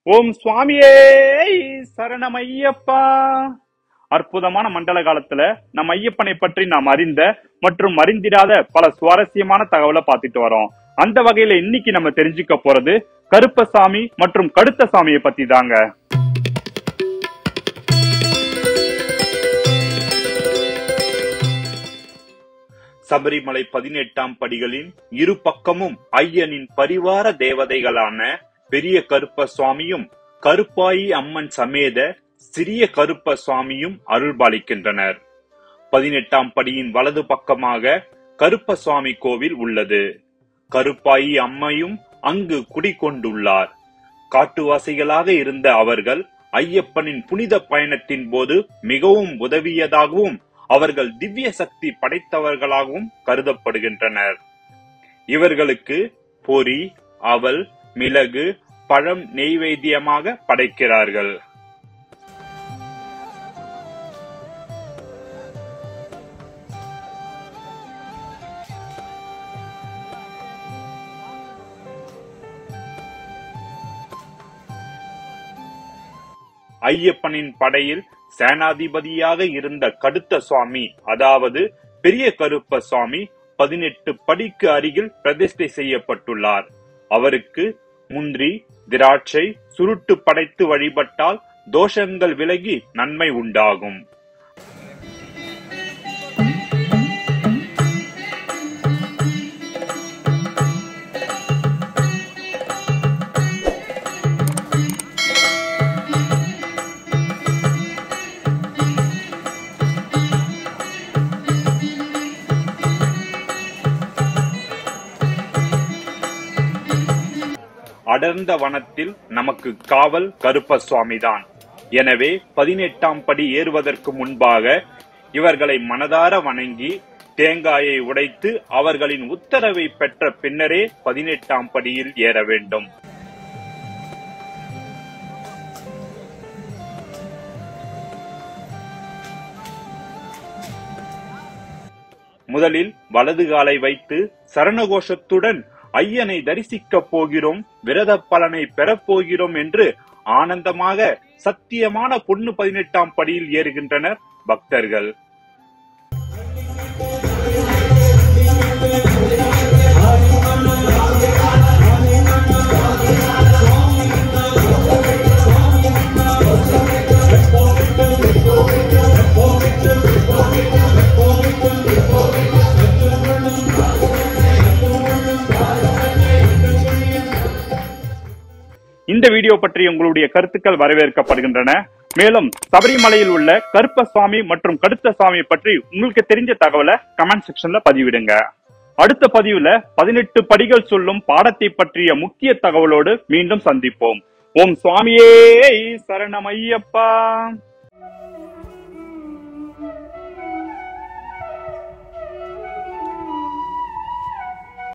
ஓம் சுவாமியே சரணமையப்பா. அற்புதமான மண்டல காலத்துல நம்ம ஐயப்பனை பற்றி நாம் அறிந்த மற்றும் அறிந்திராத பல சுவாரஸ்யமான தகவலை பார்த்துட்டு வரோம். அந்த வகையில இன்னைக்கு நம்ம தெரிஞ்சுக்க போறது கருப்பசாமி மற்றும் கடுத்த சாமியை பத்தி தாங்க. சபரிமலை 18ஆம் படிகளின் இரு பக்கமும் ஐயனின் பரிவார தேவதைகளான பெரிய கருப்ப சுவாமியும் கருப்பாயி அம்மன் சமேத சிறிய கருப்ப சுவாமியும் அருள்பாலிக்கின்றனர். 18ஆம் படியின் வலது பக்கமாக கருப்ப சுவாமி கோவில் உள்ளது. கருப்பாயி அம்மையும் அங்கு குடிகொண்டுள்ளார். காட்டுவாசிகளாக இருந்த அவர்கள் ஐயப்பனின் புனித பயணத்தின் போது மிகவும் உதவியதாகவும் அவர்கள் திவ்ய சக்தி படைத்தவர்களாகவும் கருதப்படுகின்றனர். இவர்களுக்கு பொரி, அவல், மிளகு, பழம் நெய்வேத்தியமாக படைக்கிறார்கள். ஐயப்பனின் படையில் சேனாதிபதியாக இருந்த கடுத்த சுவாமி, அதாவது பெரிய கருப்ப சுவாமி 18 படிக்கு அருகில் பிரதிஷ்டை செய்யப்பட்டுள்ளார். அவருக்கு முந்திரி, திராட்சை, சுருட்டு படைத்து வழிபட்டால் தோஷங்கள் விலகி நன்மை உண்டாகும். அடர்ந்த வனத்தில் நமக்கு காவல் கருப்ப சுவாமிதான். எனவே 18ஆம் படி ஏறுவதற்கு முன்பாக இவர்களை மனதார வணங்கி தேங்காயை உடைத்து அவர்களின் உத்தரவை பெற்ற பின்னரே 18ஆம் படியில் ஏற வேண்டும். முதலில் வலது காலை வைத்து சரணகோஷத்துடன் ஐயனை தரிசிக்க போகிறோம், விரத பலனை பெறப்போகிறோம் என்று ஆனந்தமாக சத்தியமான பொண்ணு 18ஆம் படியில் ஏறுகின்றனர் பக்தர்கள். இந்த வீடியோ பற்றி உங்களுடைய கருத்துக்கள் வரவேற்கப்படுகின்றன. மேலும் சபரிமலையில் உள்ள கருப்ப சுவாமி மற்றும் கடுத்த சுவாமி பற்றி உங்களுக்கு தெரிஞ்ச தகவலை கமெண்ட் செக்ஷன்ல பதிவிடுங்க. அடுத்த பதிவுல 18 படிகள் சொல்லும் பாடத்தை பற்றிய முக்கிய தகவலோடு மீண்டும் சந்திப்போம். ஓம் சுவாமியே சரணமையப்பா.